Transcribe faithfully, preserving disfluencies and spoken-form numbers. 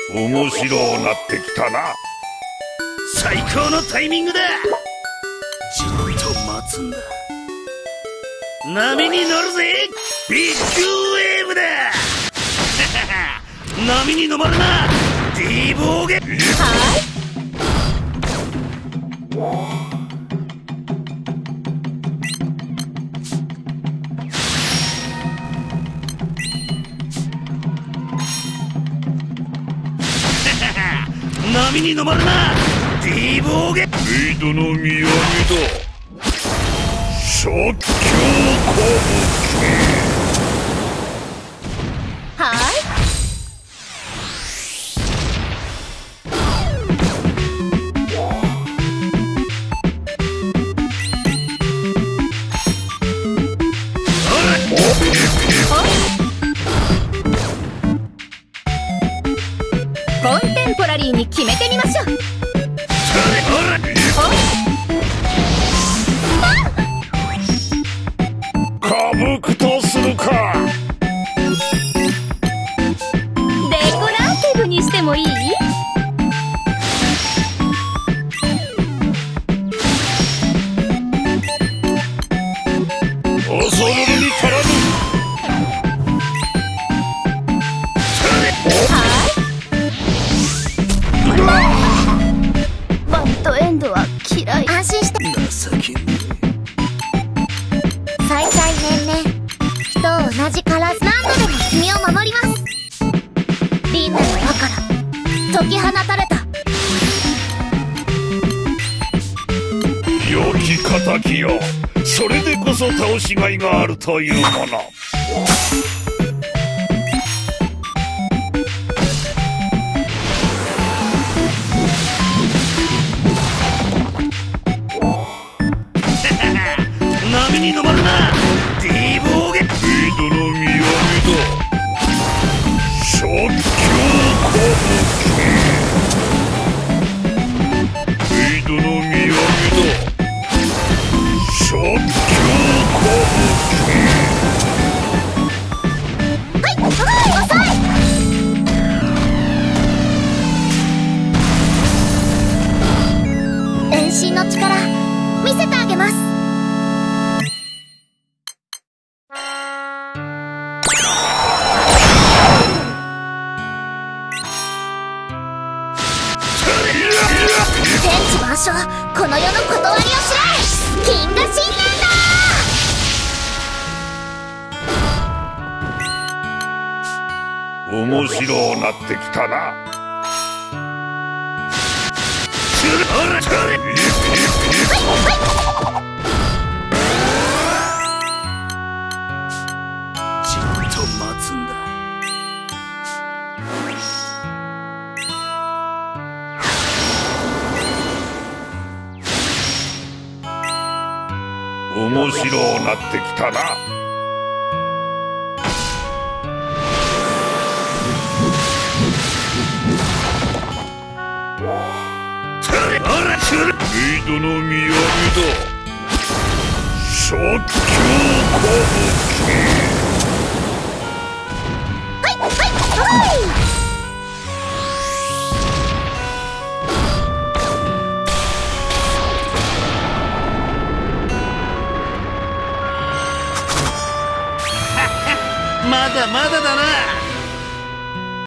面白なってきたな。 最高のタイミングだ。じっと待つんだ。波に乗るぜ。ビッグウェーブだ。波に飲まれな。ディーボーゲ。はい。波に飲まれな。ディーボーゲ。 メイドの土産だ。即興歌舞伎。 はい。コンテンポラリーに決めてみましょう。 歌舞伎とするか。 デコラーティブにしてもいい？ 恐るるに足らぬ。 バッドエンドは嫌い。安心して。 情けね最大年々人と同じカラス。何度でも君を守ります。リンナの輪から解き放たれた。 良き敵よ。それでこそ倒しがいがあるというもの。 波に飲まれな。ディーボーゲ。 メイドの土産だ。即興歌舞伎。メイドの土産だ。即興歌舞伎。 はい、遅い遅い。遠心の力見せてあげます。天地万象、この世の断りを知れ。金河神殿だ。 面白なってきたな。 じっと待つんだ。 面白なってきたな。メイドの土産だ。即興歌舞伎。 はいはいはい。 まだまだだな。